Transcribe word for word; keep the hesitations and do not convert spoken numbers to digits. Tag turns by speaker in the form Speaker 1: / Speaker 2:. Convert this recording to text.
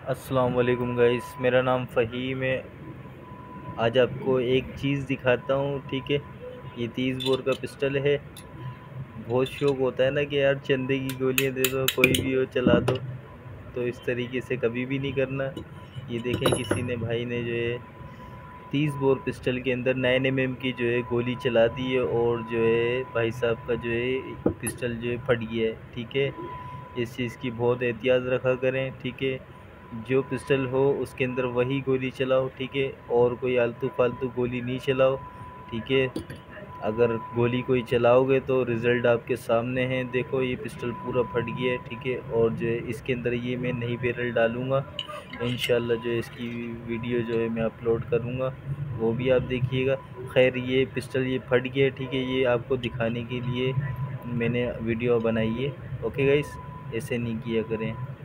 Speaker 1: अस्सलाम वालेकुम गाइस, मेरा नाम फ़हीम है। आज आपको एक चीज़ दिखाता हूँ, ठीक है। ये तीस बोर का पिस्टल है। बहुत शौक होता है ना कि यार चंदे की गोलियां दे दो, कोई भी हो चला दो। तो इस तरीके से कभी भी नहीं करना। ये देखें, किसी ने भाई ने जो है तीस बोर पिस्टल के अंदर नाइन एम एम की जो है गोली चला दी है, और जो है भाई साहब का जो है पिस्टल जो है फट गया है, ठीक है। इस चीज़ की बहुत एहतियात रखा करें, ठीक है। जो पिस्टल हो उसके अंदर वही गोली चलाओ, ठीक है। और कोई आलतू फालतू गोली नहीं चलाओ, ठीक है। अगर गोली कोई चलाओगे तो रिज़ल्ट आपके सामने है। देखो, ये पिस्टल पूरा फट गया है, ठीक है। और जो है इसके अंदर ये मैं नई बैरल डालूँगा इंशाल्लाह। जो है इसकी वीडियो जो है मैं अपलोड करूँगा, वो भी आप देखिएगा। खैर, ये पिस्टल ये फट गया है, ठीक है। ये आपको दिखाने के लिए मैंने वीडियो बनाई है। ओके गाइस, ऐसे नहीं किया करें।